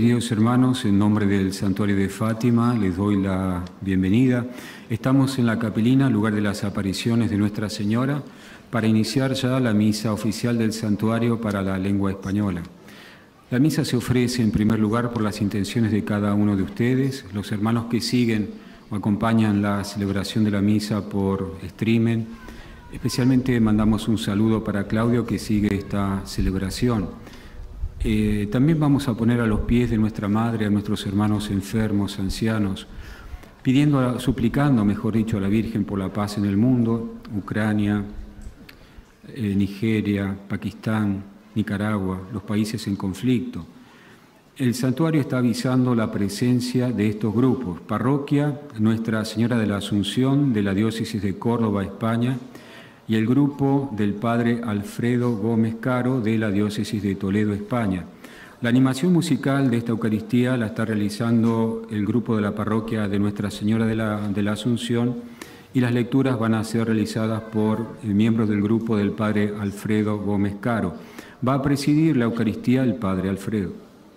queridos hermanos, en nombre del Santuario de Fátima les doy la bienvenida. Estamos en la capelina, lugar de las apariciones de Nuestra Señora, para iniciar ya la misa oficial del Santuario para la lengua española. La misa se ofrece en primer lugar por las intenciones de cada uno de ustedes, los hermanos que siguen o acompañan la celebración de la misa por streaming. Especialmente mandamos un saludo para Claudio, que sigue esta celebración. También vamos a poner a los pies de nuestra Madre a nuestros hermanos enfermos, ancianos, suplicando, mejor dicho, a la Virgen por la paz en el mundo, Ucrania, Nigeria, Pakistán, Nicaragua, los países en conflicto. El santuario está avisando la presencia de estos grupos: Parroquia Nuestra Señora de la Asunción de la Diócesis de Córdoba, España, y el grupo del Padre Alfredo Gómez Caro de la Diócesis de Toledo, España. La animación musical de esta Eucaristía la está realizando el grupo de la Parroquia de Nuestra Señora de la Asunción, y las lecturas van a ser realizadas por miembros del grupo del Padre Alfredo Gómez Caro. Va a presidir la Eucaristía el Padre Alfredo.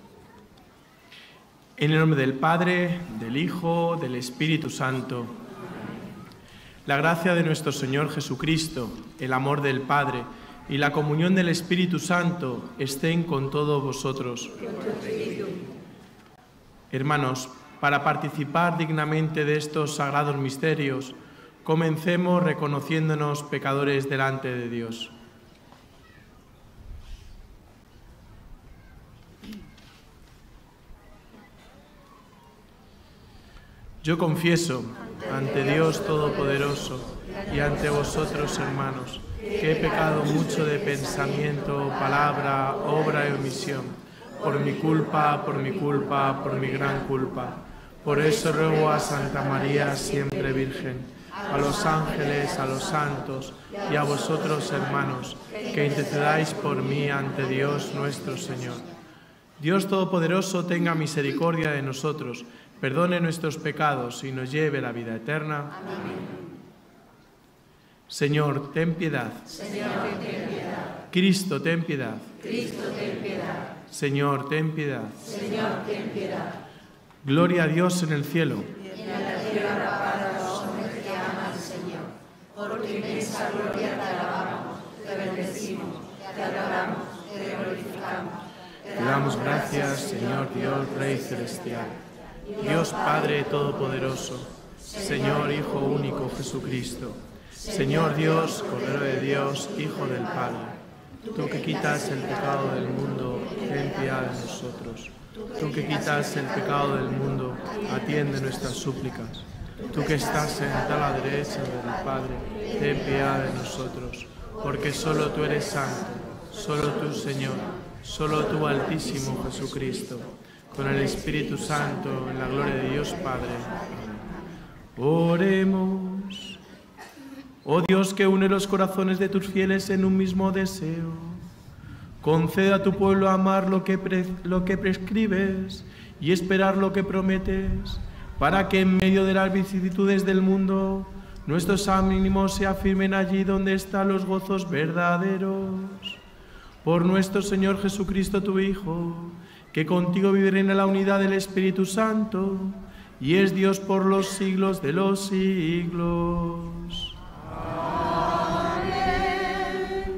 En el nombre del Padre, del Hijo, del Espíritu Santo. La gracia de nuestro Señor Jesucristo, el amor del Padre y la comunión del Espíritu Santo estén con todos vosotros. Hermanos, para participar dignamente de estos sagrados misterios, comencemos reconociéndonos pecadores delante de Dios. Yo confieso ante Dios Todopoderoso y ante vosotros, hermanos, que he pecado mucho de pensamiento, palabra, obra y omisión, por mi culpa, por mi gran culpa. Por eso ruego a Santa María, siempre Virgen, a los ángeles, a los santos y a vosotros, hermanos, que intercedáis por mí ante Dios nuestro Señor. Dios Todopoderoso tenga misericordia de nosotros, perdone nuestros pecados y nos lleve a la vida eterna. Amén. Señor, ten piedad. Señor, ten piedad. Cristo, ten piedad. Cristo, ten piedad. Señor, ten piedad. Señor, ten piedad. Gloria a Dios en el cielo. Y en la tierra para los hombres que aman al Señor. Por tu inmensa gloria te alabamos, te bendecimos, te adoramos, te glorificamos. Te damos gracias, Señor Dios, Rey celestial. Dios Padre Todopoderoso, Señor Hijo único Jesucristo, Señor Dios, Cordero de Dios, Hijo del Padre, tú que quitas el pecado del mundo, ten piedad de nosotros. Tú que quitas el pecado del mundo, atiende nuestras súplicas. Tú que estás sentada a la derecha del Padre, ten piedad de nosotros, porque solo tú eres santo, solo tú, Señor, solo tú, Altísimo Jesucristo, con el Espíritu Santo, en la gloria de Dios Padre. Oremos. Oh Dios, que une los corazones de tus fieles en un mismo deseo, concede a tu pueblo amar lo que prescribes y esperar lo que prometes, para que en medio de las vicisitudes del mundo nuestros ánimos se afirmen allí donde están los gozos verdaderos. Por nuestro Señor Jesucristo, tu Hijo, que contigo vive en la unidad del Espíritu Santo, y es Dios por los siglos de los siglos. Amén.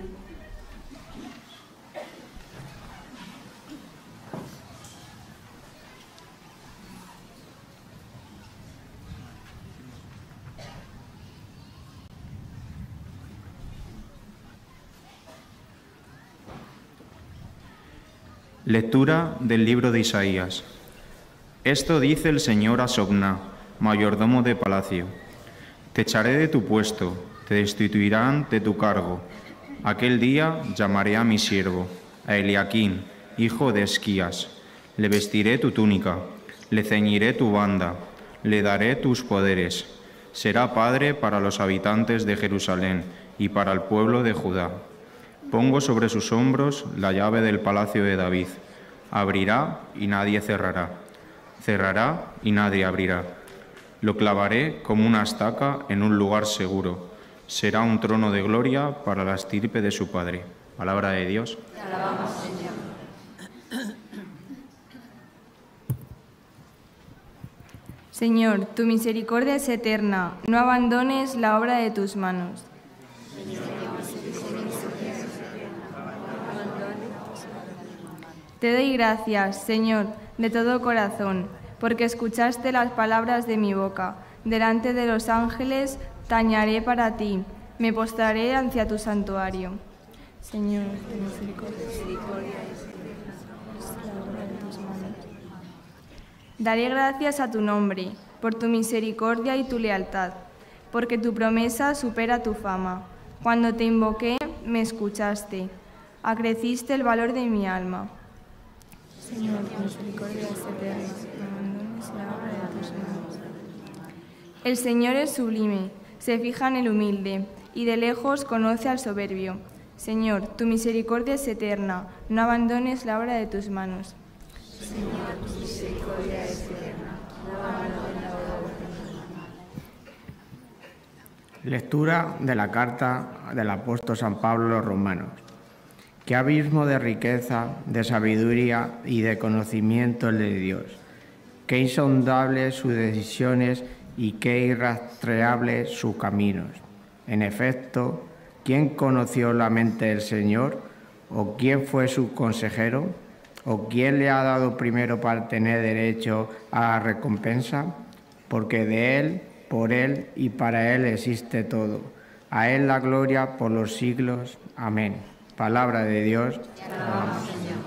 Lectura del libro de Isaías. Esto dice el Señor a Sobna, mayordomo de palacio: te echaré de tu puesto, te destituirán de tu cargo. Aquel día llamaré a mi siervo, a Eliaquín, hijo de Esquías. Le vestiré tu túnica, le ceñiré tu banda, le daré tus poderes. Será padre para los habitantes de Jerusalén y para el pueblo de Judá. Pongo sobre sus hombros la llave del palacio de David. Abrirá y nadie cerrará. Cerrará y nadie abrirá. Lo clavaré como una estaca en un lugar seguro. Será un trono de gloria para la estirpe de su padre. Palabra de Dios. Te alabamos, Señor. Señor, tu misericordia es eterna, no abandones la obra de tus manos. Te doy gracias, Señor, de todo corazón, porque escuchaste las palabras de mi boca. Delante de los ángeles tañaré para ti, me postraré hacia tu santuario. Señor, ten misericordia. Daré gracias a tu nombre, por tu misericordia y tu lealtad, porque tu promesa supera tu fama. Cuando te invoqué, me escuchaste, acreciste el valor de mi alma. Señor, tu misericordia es eterna, no abandones la obra de tus manos. El Señor es sublime, se fija en el humilde, y de lejos conoce al soberbio. Señor, tu misericordia es eterna, no abandones la obra de tus manos. Señor, tu misericordia es eterna, no abandones la obra de tus manos. Lectura de la carta del apóstol San Pablo a los Romanos. Qué abismo de riqueza, de sabiduría y de conocimiento el de Dios. Qué insondables sus decisiones y qué irrastreables sus caminos. En efecto, ¿quién conoció la mente del Señor? ¿O quién fue su consejero? ¿O quién le ha dado primero para tener derecho a la recompensa? Porque de Él, por Él y para Él existe todo. A Él la gloria por los siglos. Amén. Palabra de Dios. Te alabamos, Señor.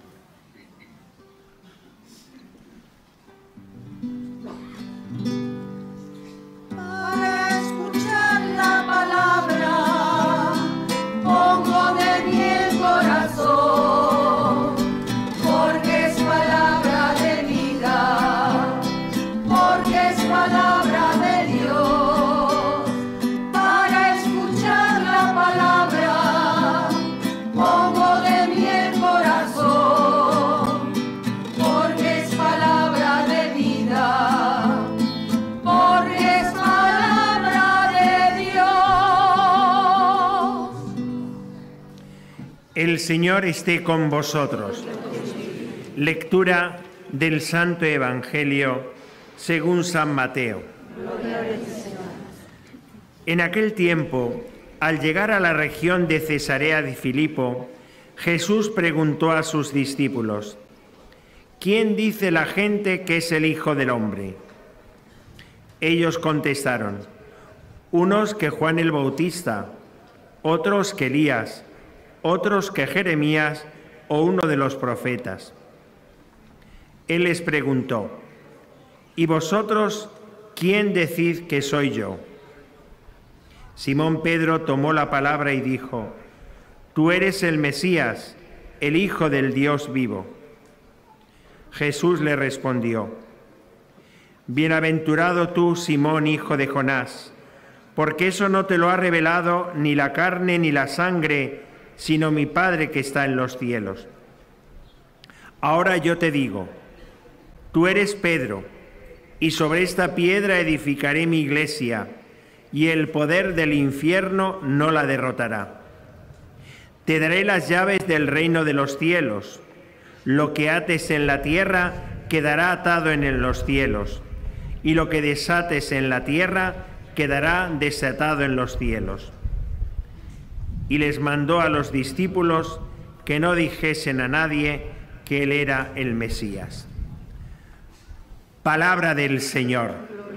Para escuchar la palabra, pongo de mí el corazón, porque es palabra de vida, porque es palabra de Dios. Para escuchar la palabra, pongo de mí el corazón, porque es palabra de vida, porque es palabra de Dios. El Señor esté con vosotros. Lectura del Santo Evangelio según San Mateo. En aquel tiempo, al llegar a la región de Cesarea de Filipo, Jesús preguntó a sus discípulos: ¿Quién dice la gente que es el Hijo del Hombre? Ellos contestaron: unos que Juan el Bautista, otros que Elías, otros que Jeremías o uno de los profetas. Él les preguntó: ¿y vosotros quién decís que soy yo? Simón Pedro tomó la palabra y dijo: Tú eres el Mesías, el Hijo del Dios vivo. Jesús le respondió: Bienaventurado tú, Simón, hijo de Jonás, porque eso no te lo ha revelado ni la carne ni la sangre, sino mi Padre que está en los cielos. Ahora yo te digo, tú eres Pedro, y sobre esta piedra edificaré mi iglesia, y el poder del infierno no la derrotará. Te daré las llaves del reino de los cielos. Lo que ates en la tierra quedará atado en los cielos, y lo que desates en la tierra quedará desatado en los cielos. Y les mandó a los discípulos que no dijesen a nadie que él era el Mesías. Palabra del Señor.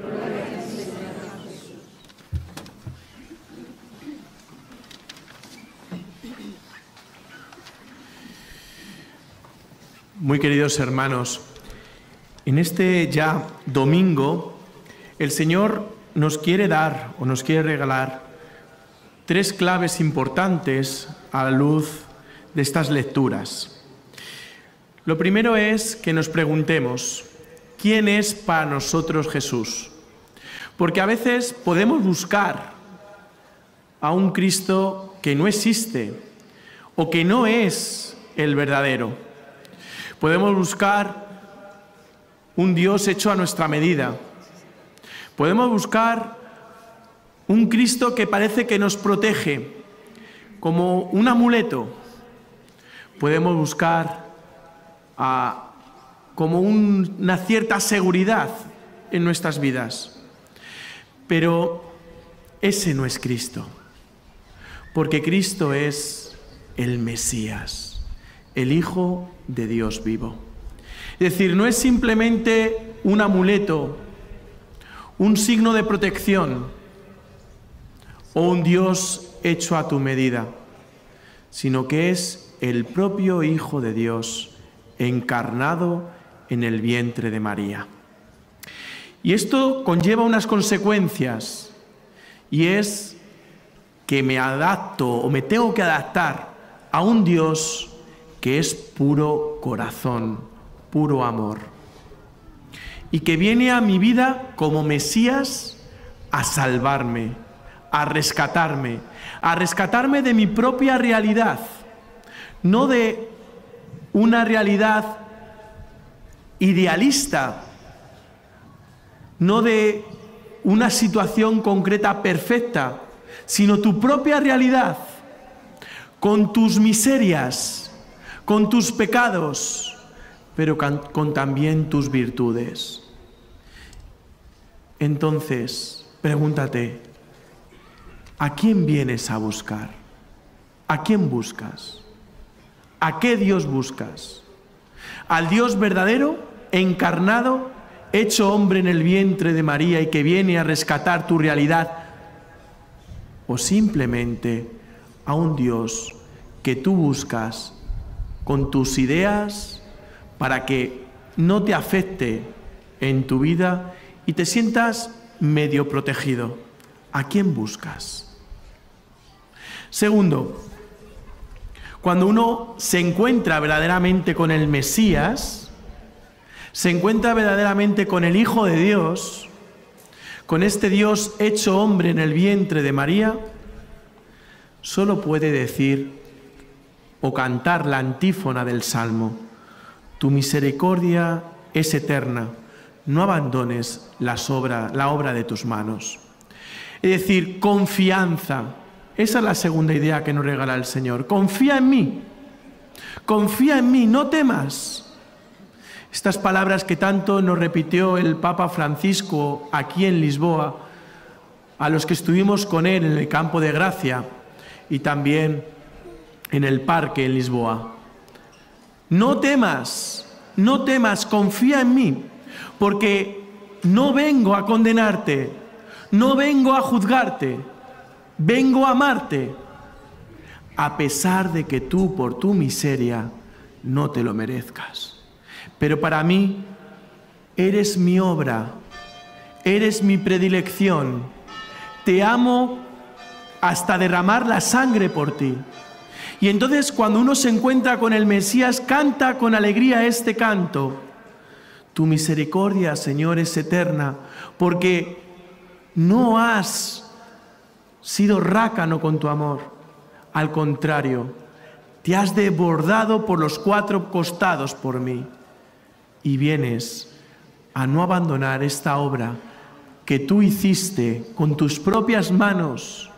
Muy queridos hermanos, en este ya domingo, el Señor nos quiere dar o nos quiere regalar tres claves importantes a la luz de estas lecturas. Lo primero es que nos preguntemos, ¿quién es para nosotros Jesús? Porque a veces podemos buscar a un Cristo que no existe o que no es el verdadero. Podemos buscar un Dios hecho a nuestra medida. Podemos buscar un Cristo que parece que nos protege, como un amuleto. Podemos buscar como una cierta seguridad en nuestras vidas. Pero ese no es Cristo, porque Cristo es el Mesías, el Hijo de Dios vivo. Es decir, no es simplemente un amuleto, un signo de protección o un Dios hecho a tu medida, sino que es el propio Hijo de Dios encarnado en el vientre de María. Y esto conlleva unas consecuencias, y es que me adapto o me tengo que adaptar a un Dios que es puro corazón, puro amor, y que viene a mi vida como Mesías a salvarme, a rescatarme de mi propia realidad, no de una realidad idealista, no de una situación concreta perfecta, sino tu propia realidad, con tus miserias, con tus pecados, pero con también tus virtudes. Entonces, pregúntate, ¿a quién vienes a buscar? ¿A quién buscas? ¿A qué Dios buscas? ¿Al Dios verdadero, encarnado, hecho hombre en el vientre de María y que viene a rescatar tu realidad? ¿O simplemente a un Dios que tú buscas con tus ideas para que no te afecte en tu vida y te sientas medio protegido? ¿A quién buscas? Segundo, cuando uno se encuentra verdaderamente con el Mesías, se encuentra verdaderamente con el Hijo de Dios, con este Dios hecho hombre en el vientre de María, solo puede decir o cantar la antífona del Salmo: tu misericordia es eterna, no abandones la obra de tus manos. Es decir, confianza. Esa es la segunda idea que nos regala el Señor. Confía en mí, no temas. Estas palabras que tanto nos repitió el Papa Francisco aquí en Lisboa, a los que estuvimos con él en el Campo de Gracia y también en el parque en Lisboa. No temas, confía en mí, porque no vengo a condenarte, no vengo a juzgarte, vengo a amarte, a pesar de que tú por tu miseria no te lo merezcas. Pero para mí eres mi obra, eres mi predilección. Te amo hasta derramar la sangre por ti. Y entonces cuando uno se encuentra con el Mesías, canta con alegría este canto: tu misericordia, Señor, es eterna, porque no has sido rácano con tu amor. Al contrario, te has desbordado por los 4 costados por mí. Y vienes a no abandonar esta obra que tú hiciste con tus propias manos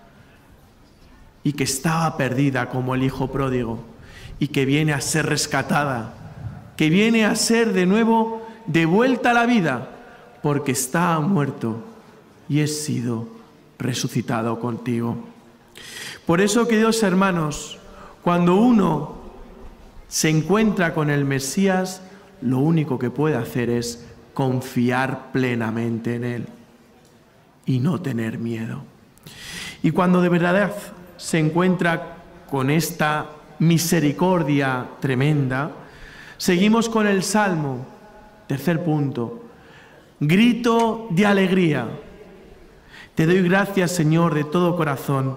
y que estaba perdida como el hijo pródigo y que viene a ser rescatada, que viene a ser de nuevo devuelta a la vida porque está muerto y he sido resucitado contigo. Por eso, queridos hermanos, cuando uno se encuentra con el Mesías, lo único que puede hacer es confiar plenamente en Él y no tener miedo. Y cuando de verdad se encuentra con esta misericordia tremenda, seguimos con el Salmo, tercer punto: grito de alegría. Te doy gracias, Señor, de todo corazón.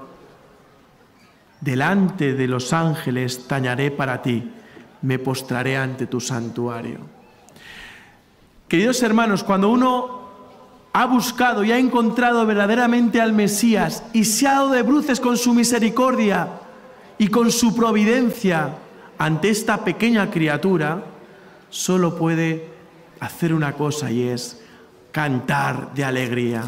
Delante de los ángeles tañaré para ti, me postraré ante tu santuario. Queridos hermanos, cuando uno ha buscado y ha encontrado verdaderamente al Mesías y se ha dado de bruces con su misericordia y con su providencia ante esta pequeña criatura, solo puede hacer una cosa, y es cantar de alegría.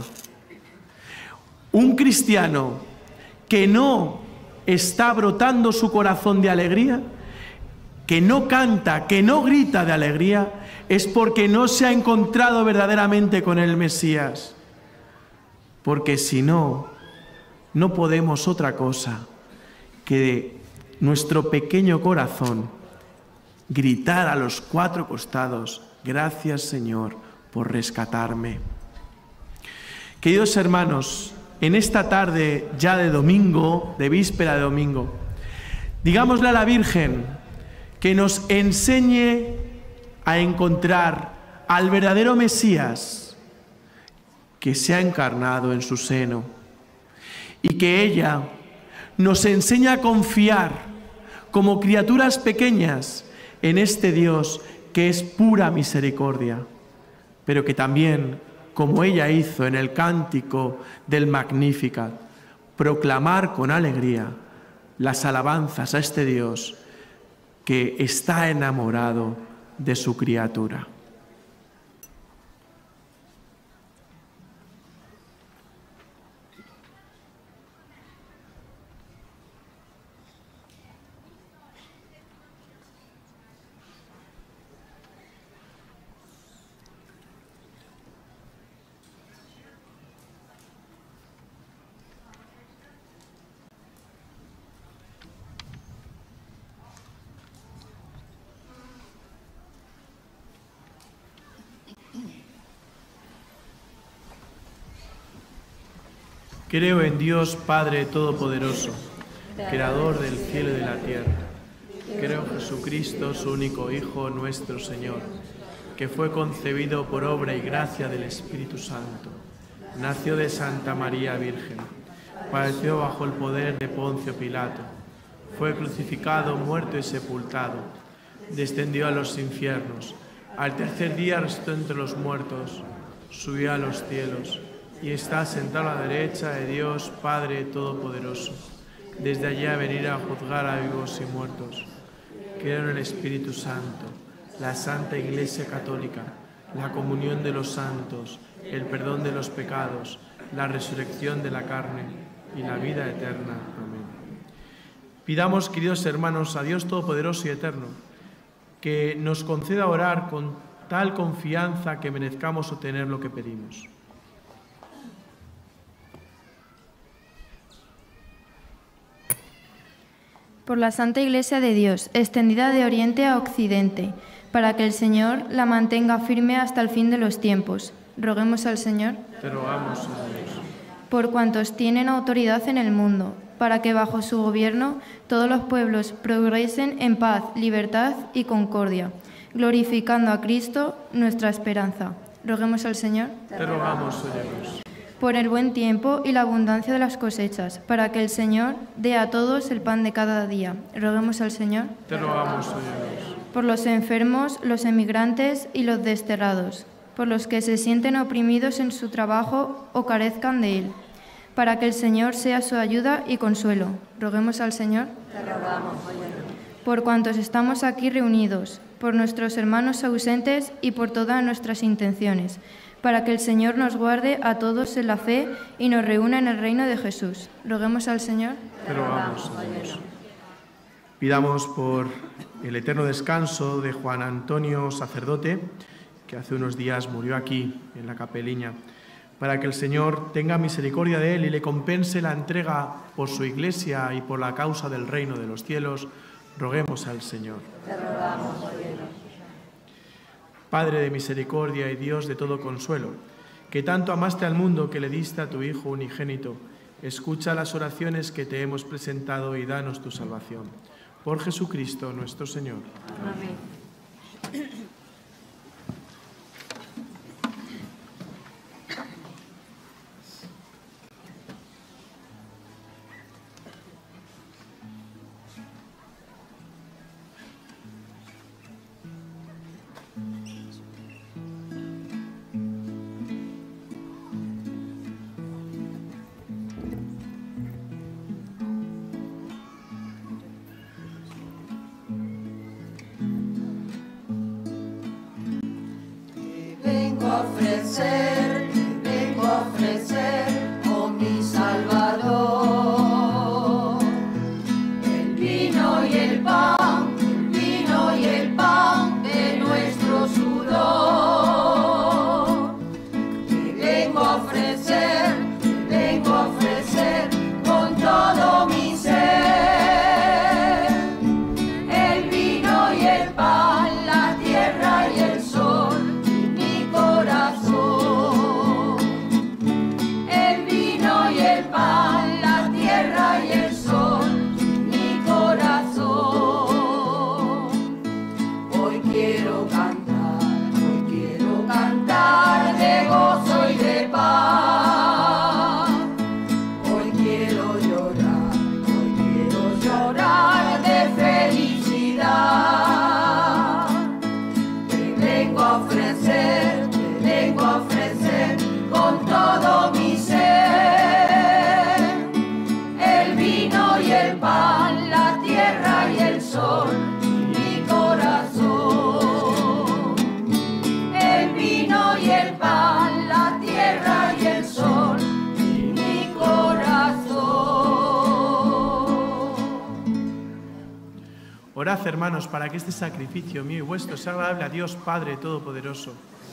Un cristiano que no está brotando su corazón de alegría, que no canta, que no grita de alegría, es porque no se ha encontrado verdaderamente con el Mesías. Porque si no, no podemos otra cosa que nuestro pequeño corazón gritar a los cuatro costados: gracias, Señor, por rescatarme. Queridos hermanos, en esta tarde ya de domingo, de víspera de domingo, digámosle a la Virgen que nos enseñe a encontrar al verdadero Mesías que se ha encarnado en su seno, y que ella nos enseñe a confiar como criaturas pequeñas en este Dios que es pura misericordia, pero que también, como ella hizo en el cántico del Magnificat, proclamar con alegría las alabanzas a este Dios que está enamorado de su criatura. Creo en Dios Padre Todopoderoso, Creador del cielo y de la tierra. Creo en Jesucristo, su único Hijo, nuestro Señor, que fue concebido por obra y gracia del Espíritu Santo. Nació de Santa María Virgen, padeció bajo el poder de Poncio Pilato, fue crucificado, muerto y sepultado, descendió a los infiernos, al tercer día resucitó entre los muertos, subió a los cielos y está sentado a la derecha de Dios Padre Todopoderoso. Desde allí a venir a juzgar a vivos y muertos. Creo en el Espíritu Santo, la Santa Iglesia Católica, la comunión de los santos, el perdón de los pecados, la resurrección de la carne y la vida eterna. Amén. Pidamos, queridos hermanos, a Dios Todopoderoso y Eterno, que nos conceda orar con tal confianza que merezcamos obtener lo que pedimos. Por la Santa Iglesia de Dios, extendida de oriente a occidente, para que el Señor la mantenga firme hasta el fin de los tiempos. Roguemos al Señor. Te rogamos, Señor. Por cuantos tienen autoridad en el mundo, para que bajo su gobierno todos los pueblos progresen en paz, libertad y concordia, glorificando a Cristo, nuestra esperanza. Roguemos al Señor. Te rogamos, Señor. Por el buen tiempo y la abundancia de las cosechas, para que el Señor dé a todos el pan de cada día. Roguemos al Señor. Te rogamos, Señor. Por los enfermos, los emigrantes y los desterrados, por los que se sienten oprimidos en su trabajo o carezcan de él, para que el Señor sea su ayuda y consuelo. Roguemos al Señor. Te rogamos, Señor. Por cuantos estamos aquí reunidos, por nuestros hermanos ausentes y por todas nuestras intenciones, para que el Señor nos guarde a todos en la fe y nos reúna en el reino de Jesús. Roguemos al Señor. Te rogamos, Señor. Pidamos por el eterno descanso de Juan Antonio, sacerdote, que hace unos días murió aquí, en la capeliña, para que el Señor tenga misericordia de él y le compense la entrega por su Iglesia y por la causa del reino de los cielos. Roguemos al Señor. Te rogamos, Señor. Padre de misericordia y Dios de todo consuelo, que tanto amaste al mundo que le diste a tu Hijo unigénito, escucha las oraciones que te hemos presentado y danos tu salvación. Por Jesucristo nuestro Señor. Amén. Vengo a ofrecer, oh mi Salvador, el vino y el pan de nuestro sudor. y el pan, la tierra y el sol, y mi corazón. Orad, hermanos, para que este sacrificio mío y vuestro sea agradable a Dios Padre Todopoderoso.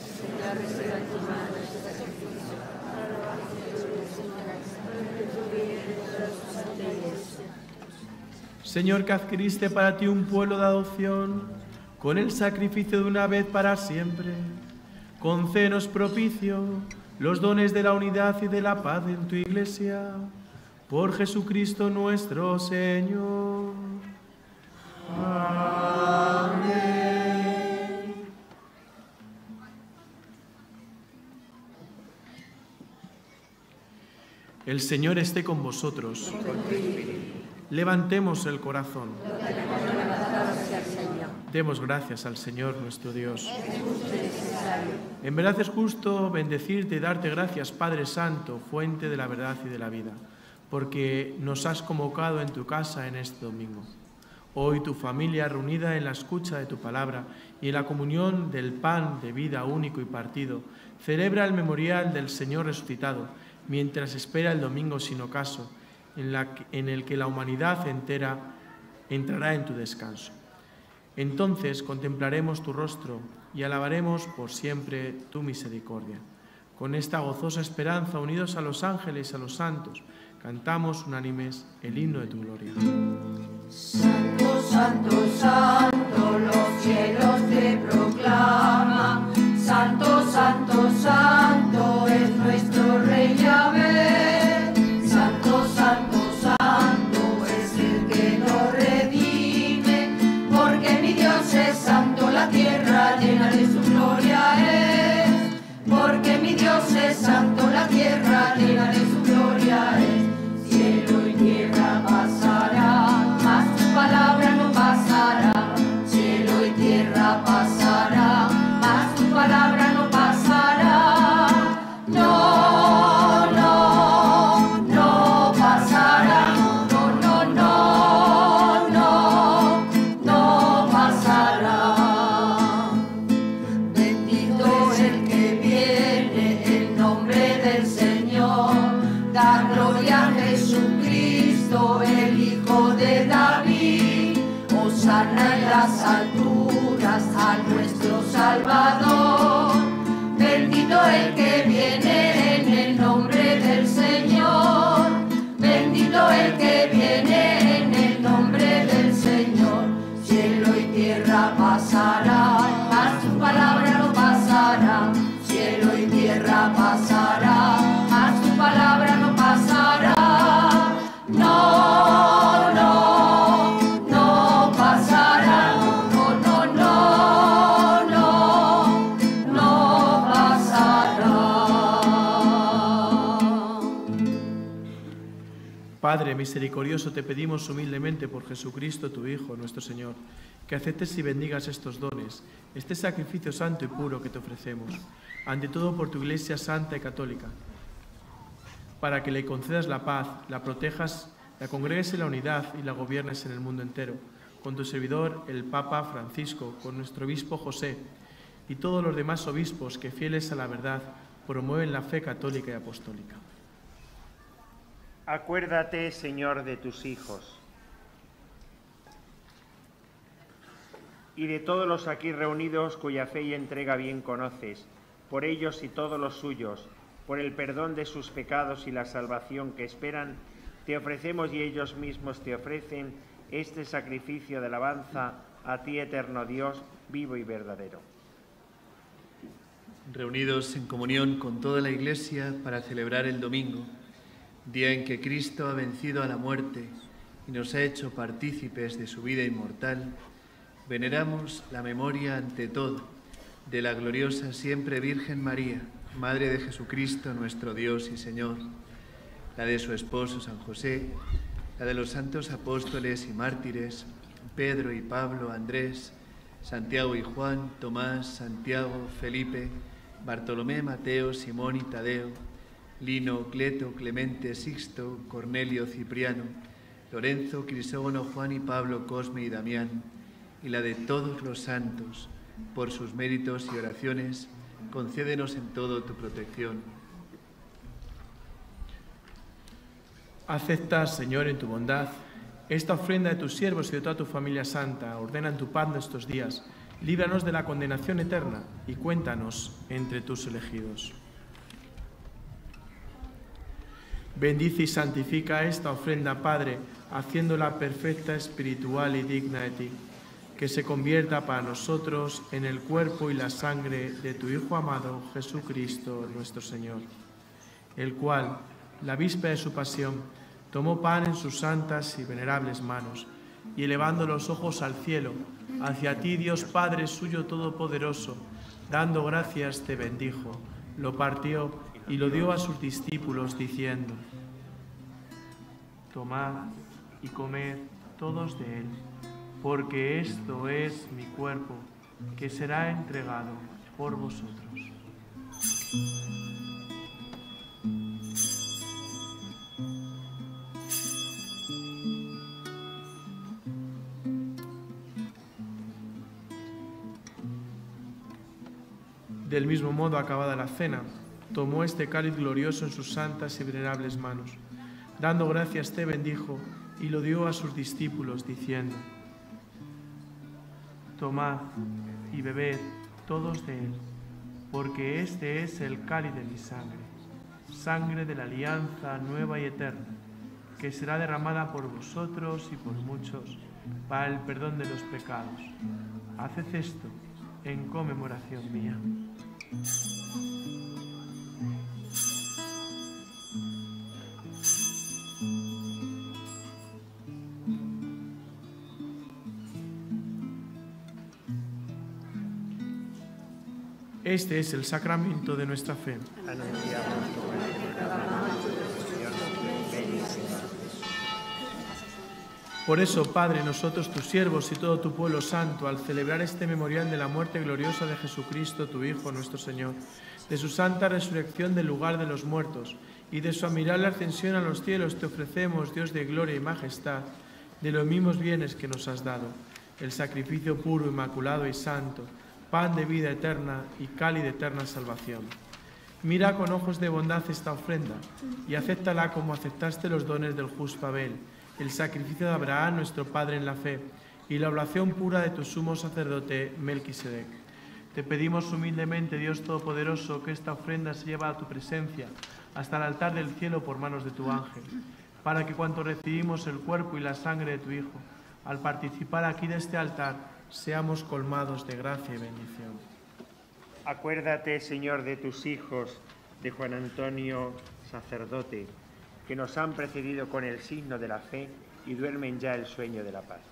Señor, que adquiriste para ti un pueblo de adopción, con el sacrificio de una vez para siempre, concédenos propicio los dones de la unidad y de la paz en tu Iglesia, por Jesucristo nuestro Señor. Amén. El Señor esté con vosotros. Levantemos el corazón. Demos gracias al Señor nuestro Dios. En verdad es justo bendecirte y darte gracias, Padre Santo, fuente de la verdad y de la vida, porque nos has convocado en tu casa en este domingo. Hoy tu familia, reunida en la escucha de tu palabra y en la comunión del pan de vida único y partido, celebra el memorial del Señor resucitado, mientras espera el domingo sin ocaso, en el que la humanidad entera entrará en tu descanso. Entonces contemplaremos tu rostro y alabaremos por siempre tu misericordia. Con esta gozosa esperanza, unidos a los ángeles y a los santos, cantamos unánimes el himno de tu gloria. Santo, santo, santo, los cielos te proclaman. Santo, santo, santo es nuestro Rey Yahvé. Santo, santo, santo es el que nos redime. Porque mi Dios es santo, la tierra llena de su gloria es. Porque mi Dios es santo, la tierra llena de su gloria es. Cielo y tierra pasará, mas tu palabra no pasará. Cielo y tierra pasará, mas tu palabra no pasará. No, no, no pasará. No, no, no, no, no pasará. Bendito el que viene en nombre del Señor. Da gloria a Jesucristo, el Hijo de David. Hosana en las alturas a nuestro Salvador. Bendito el que viene en el nombre del Señor. Bendito el que viene en el nombre del Señor. Cielo y tierra pasará, mas tu palabra no pasará. Cielo y tierra pasará, mas tu palabra no pasará. No, no, no pasará. No, no, no, no, no pasará. Padre misericordioso, te pedimos humildemente por Jesucristo, tu Hijo, nuestro Señor, que aceptes y bendigas estos dones, este sacrificio santo y puro que te ofrecemos, ante todo por tu Iglesia santa y católica, para que le concedas la paz, la protejas, la congregues en la unidad y la gobiernes en el mundo entero, con tu servidor, el Papa Francisco, con nuestro obispo José y todos los demás obispos que, fieles a la verdad, promueven la fe católica y apostólica. Acuérdate, Señor, de tus hijos y de todos los aquí reunidos cuya fe y entrega bien conoces, por ellos y todos los suyos, por el perdón de sus pecados y la salvación que esperan, te ofrecemos y ellos mismos te ofrecen este sacrificio de alabanza a ti, eterno Dios, vivo y verdadero. Reunidos en comunión con toda la Iglesia para celebrar el domingo, día en que Cristo ha vencido a la muerte y nos ha hecho partícipes de su vida inmortal, veneramos la memoria ante todo de la gloriosa siempre Virgen María, Madre de Jesucristo, nuestro Dios y Señor, la de su esposo San José, la de los santos apóstoles y mártires, Pedro y Pablo, Andrés, Santiago y Juan, Tomás, Santiago, Felipe, Bartolomé, Mateo, Simón y Tadeo, Lino, Cleto, Clemente, Sixto, Cornelio, Cipriano, Lorenzo, Crisógono, Juan y Pablo, Cosme y Damián, y la de todos los santos, por sus méritos y oraciones, concédenos en todo tu protección. Acepta, Señor, en tu bondad, esta ofrenda de tus siervos y de toda tu familia santa. Ordena en tu paz nuestros días. Líbranos de la condenación eterna y cuéntanos entre tus elegidos. Bendice y santifica esta ofrenda, Padre, haciéndola perfecta, espiritual y digna de ti, que se convierta para nosotros en el cuerpo y la sangre de tu Hijo amado, Jesucristo, nuestro Señor, el cual, la víspera de su pasión, tomó pan en sus santas y venerables manos, y elevando los ojos al cielo, hacia ti, Dios Padre suyo todopoderoso, dando gracias, te bendijo, lo partió y lo dio a sus discípulos, diciendo: tomad y comed todos de él, porque esto es mi cuerpo, que será entregado por vosotros. Del mismo modo, acabada la cena, tomó este cáliz glorioso en sus santas y venerables manos. Dando gracias te bendijo y lo dio a sus discípulos, diciendo: tomad y bebed todos de él, porque este es el cáliz de mi sangre, sangre de la alianza nueva y eterna, que será derramada por vosotros y por muchos para el perdón de los pecados. Haced esto en conmemoración mía. Este es el sacramento de nuestra fe. Por eso, Padre, nosotros, tus siervos y todo tu pueblo santo, al celebrar este memorial de la muerte gloriosa de Jesucristo, tu Hijo, nuestro Señor, de su santa resurrección del lugar de los muertos y de su admirable ascensión a los cielos, te ofrecemos, Dios de gloria y majestad, de los mismos bienes que nos has dado, el sacrificio puro, inmaculado y santo, pan de vida eterna y cáliz de eterna salvación. Mira con ojos de bondad esta ofrenda y acéptala como aceptaste los dones del justo Abel, el sacrificio de Abraham, nuestro Padre en la fe, y la oblación pura de tu sumo sacerdote Melquisedec. Te pedimos humildemente, Dios Todopoderoso, que esta ofrenda se lleve a tu presencia hasta el altar del cielo por manos de tu ángel, para que cuando recibimos el cuerpo y la sangre de tu Hijo, al participar aquí de este altar, seamos colmados de gracia y bendición. Acuérdate, Señor, de tus hijos, de Juan Antonio, sacerdote, que nos han precedido con el signo de la fe y duermen ya el sueño de la paz.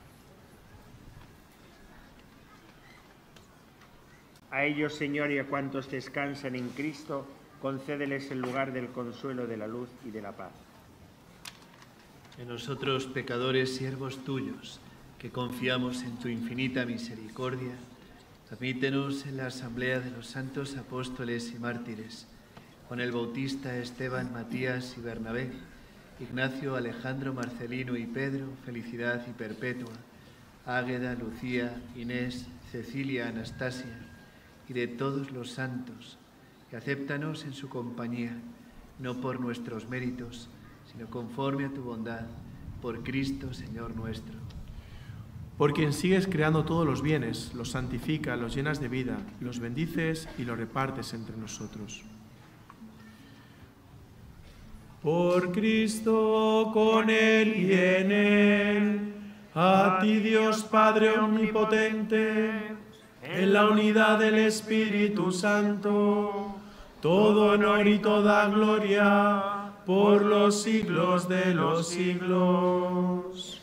A ellos, Señor, y a cuantos descansan en Cristo, concédeles el lugar del consuelo, de la luz y de la paz. En nosotros, pecadores, siervos tuyos, que confiamos en tu infinita misericordia, admítenos en la asamblea de los santos apóstoles y mártires, con el Bautista, Esteban, Matías y Bernabé, Ignacio, Alejandro, Marcelino y Pedro, felicidad y perpetua, Águeda, Lucía, Inés, Cecilia, Anastasia, y de todos los santos, que acéptanos en su compañía, no por nuestros méritos, sino conforme a tu bondad, por Cristo, Señor nuestro. Por quien sigues creando todos los bienes, los santificas, los llenas de vida, los bendices y los repartes entre nosotros. Por Cristo, con Él y en Él, a ti, Dios Padre omnipotente, en la unidad del Espíritu Santo, todo honor y toda gloria por los siglos de los siglos.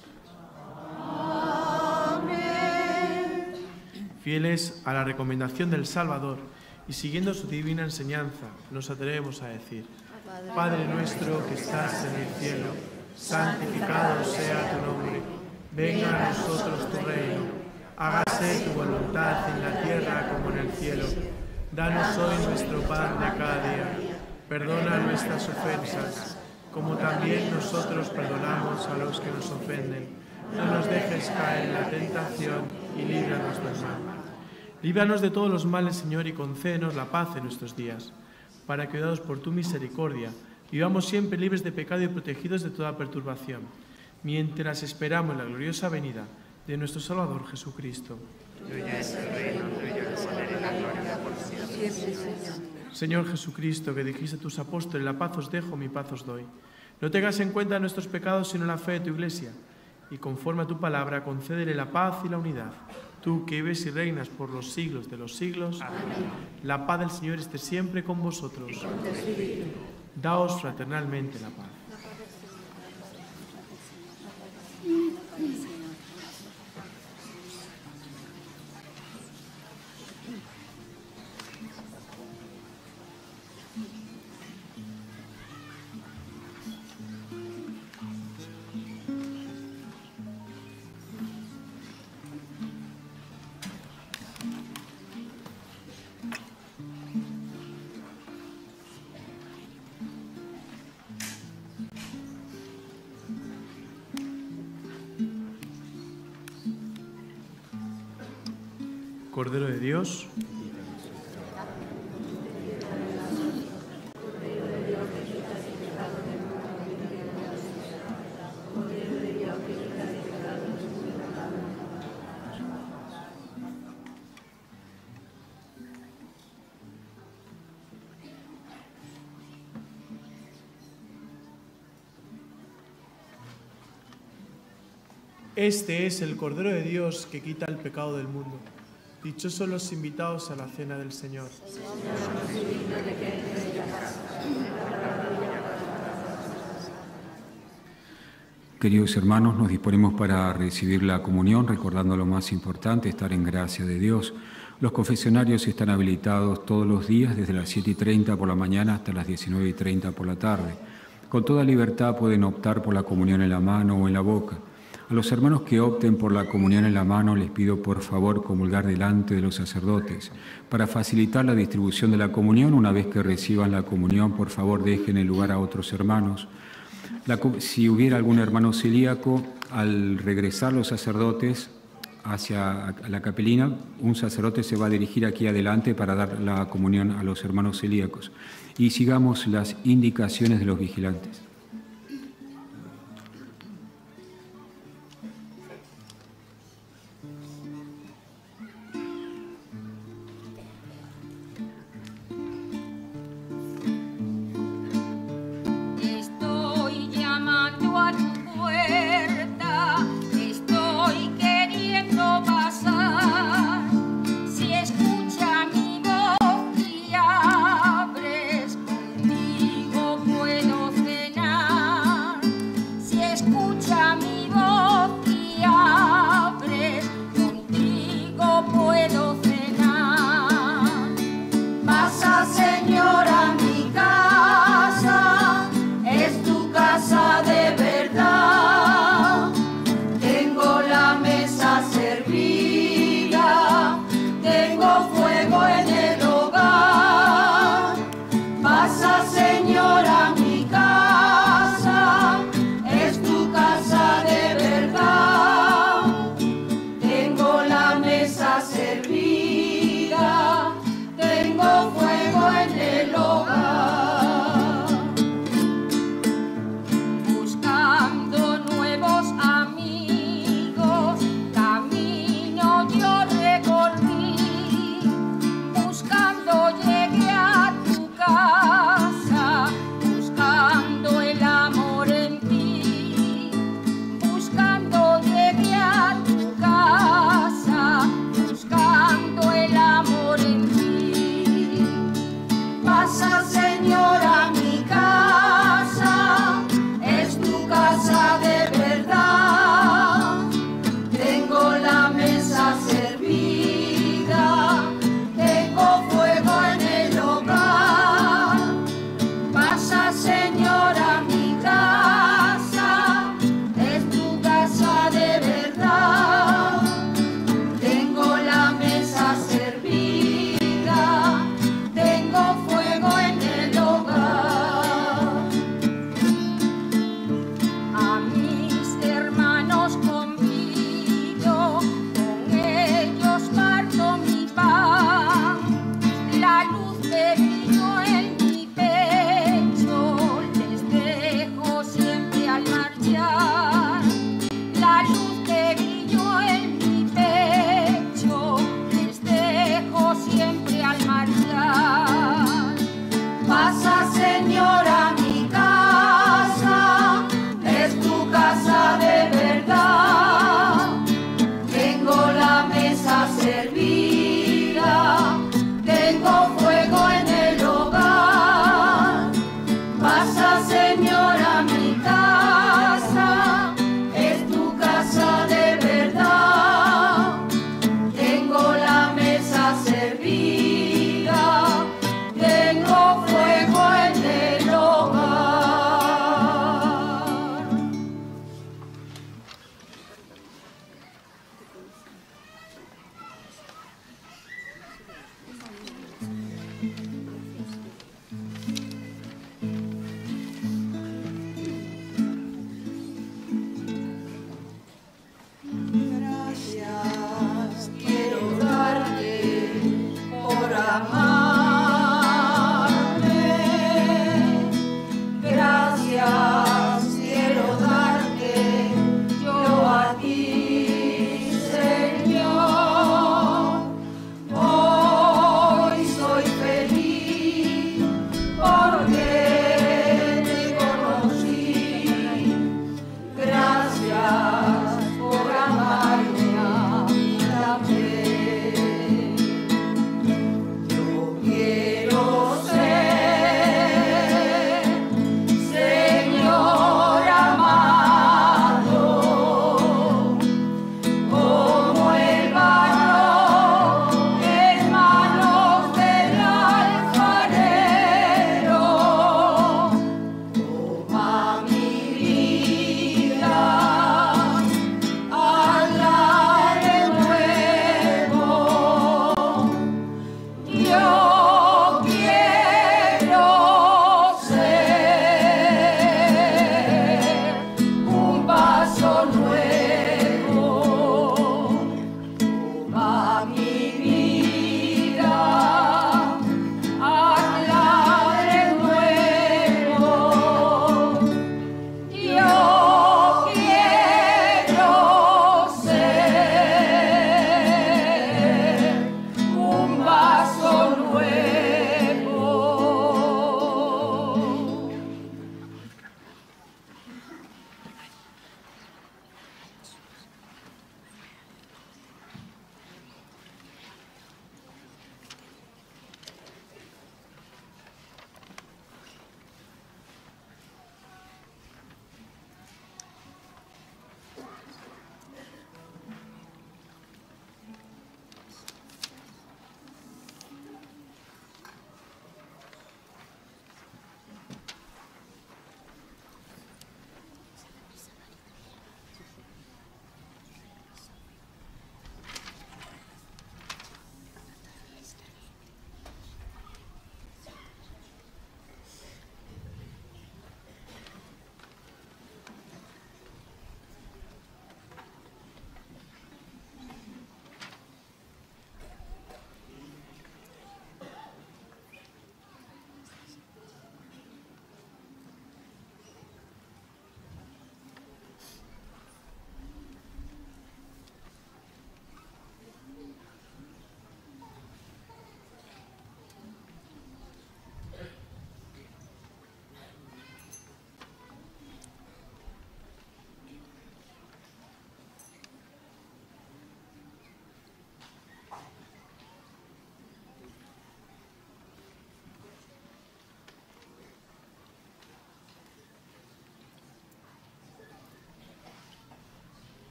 Amén. Fieles a la recomendación del Salvador y siguiendo su divina enseñanza, nos atrevemos a decir: Padre nuestro que estás en el cielo, santificado sea tu nombre. Venga a nosotros tu reino. Hágase tu voluntad en la tierra como en el cielo. Danos hoy nuestro pan de cada día. Perdona nuestras ofensas, como también nosotros perdonamos a los que nos ofenden. No nos dejes caer en la tentación y líbranos del mal. Líbranos de todos los males, Señor, y concédenos la paz en nuestros días, para que, ayudados por tu misericordia, vivamos siempre libres de pecado y protegidos de toda perturbación, mientras esperamos la gloriosa venida de nuestro Salvador Jesucristo. Tuya es el reino, tuya es el poder y la gloria por siempre. Señor Jesucristo, que dijiste a tus apóstoles, la paz os dejo, mi paz os doy. No tengas en cuenta nuestros pecados, sino la fe de tu Iglesia, y conforme a tu palabra, concédele la paz y la unidad. Tú que vives y reinas por los siglos de los siglos, amén. La paz del Señor esté siempre con vosotros. Daos fraternalmente la paz. Cordero de Dios, este es el Cordero de Dios que quita el pecado del mundo. Dichosos los invitados a la cena del Señor. Queridos hermanos, nos disponemos para recibir la comunión, recordando lo más importante, estar en gracia de Dios. Los confesionarios están habilitados todos los días, desde las 7:30 por la mañana hasta las 19:30 por la tarde. Con toda libertad pueden optar por la comunión en la mano o en la boca. A los hermanos que opten por la comunión en la mano les pido por favor comulgar delante de los sacerdotes. Para facilitar la distribución de la comunión, una vez que reciban la comunión, por favor dejen el lugar a otros hermanos. Si hubiera algún hermano celíaco, al regresar los sacerdotes hacia la capelina, un sacerdote se va a dirigir aquí adelante para dar la comunión a los hermanos celíacos. Y sigamos las indicaciones de los vigilantes. Contigo puedo cenar.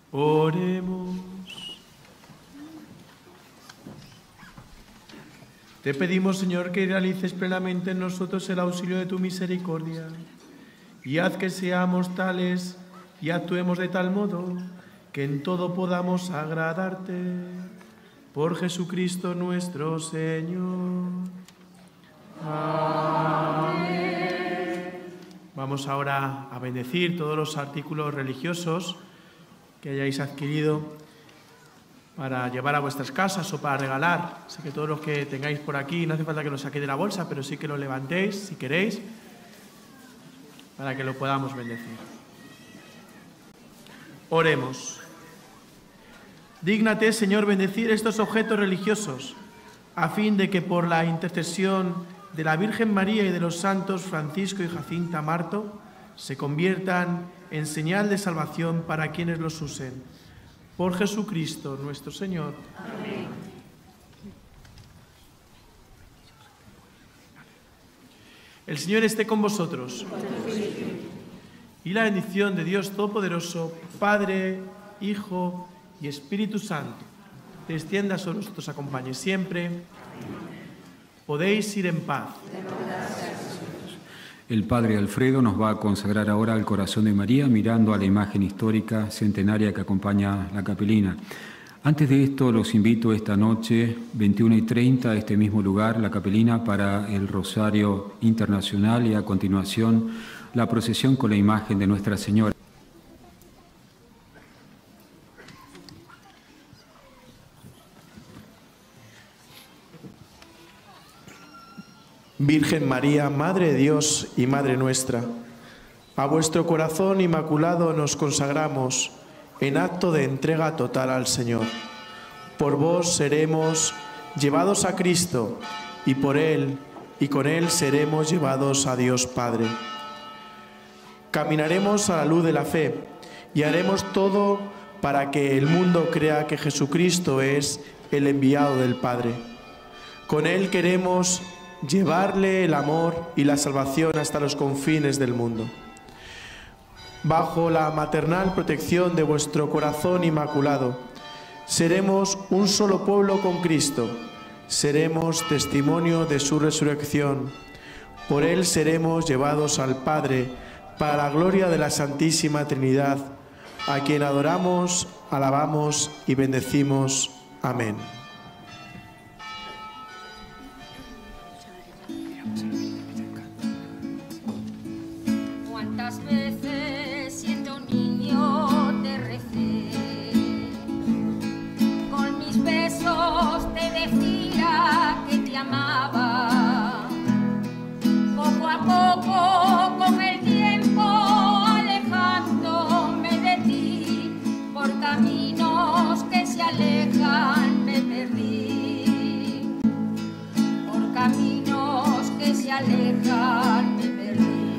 Oremos. Te pedimos, Señor, que realices plenamente en nosotros el auxilio de tu misericordia y haz que seamos tales y actuemos de tal modo que en todo podamos agradarte. Por Jesucristo nuestro Señor. Amén. Vamos ahora a bendecir todos los artículos religiosos que hayáis adquirido para llevar a vuestras casas o para regalar. Así que todos los que tengáis por aquí, no hace falta que lo saquéis de la bolsa, pero sí que lo levantéis, si queréis, para que lo podamos bendecir. Oremos. Dígnate, Señor, bendecir estos objetos religiosos, a fin de que por la intercesión de la Virgen María y de los santos Francisco y Jacinta Marto se conviertan en señal de salvación para quienes los usen. Por Jesucristo nuestro Señor. Amén. El Señor esté con vosotros. Y la bendición de Dios Todopoderoso, Padre, Hijo y Espíritu Santo, descienda sobre nosotros, acompañe siempre. Podéis ir en paz. El Padre Alfredo nos va a consagrar ahora al corazón de María mirando a la imagen histórica centenaria que acompaña la capelina. Antes de esto, los invito esta noche, 21:30, a este mismo lugar, la capelina, para el Rosario Internacional y a continuación la procesión con la imagen de Nuestra Señora. Virgen María, Madre de Dios y Madre nuestra, a vuestro corazón inmaculado nos consagramos en acto de entrega total al Señor. Por vos seremos llevados a Cristo y por Él y con Él seremos llevados a Dios Padre. Caminaremos a la luz de la fe y haremos todo para que el mundo crea que Jesucristo es el enviado del Padre. Con Él queremos llevarle el amor y la salvación hasta los confines del mundo. Bajo la maternal protección de vuestro corazón inmaculado, seremos un solo pueblo con Cristo, seremos testimonio de su resurrección. Por Él seremos llevados al Padre para la gloria de la Santísima Trinidad, a quien adoramos, alabamos y bendecimos. Amén. ¿Cuántas veces siendo niño te recé? Con mis besos te decía que te amaba. Poco a poco, con el tiempo, alejándome de ti, por caminos que se alejan me perdí. Por caminos que se alejan me perdí.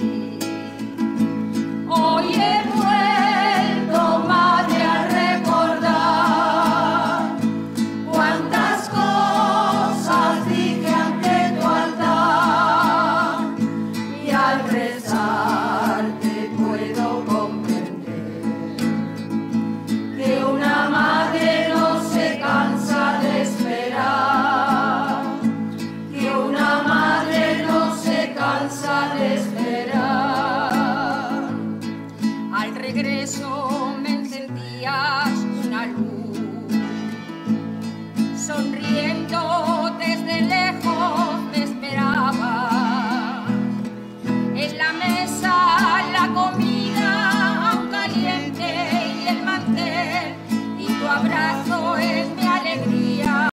Hoy he vuelto, Madre, a recordar cuántas cosas dije ante tu altar y al rezar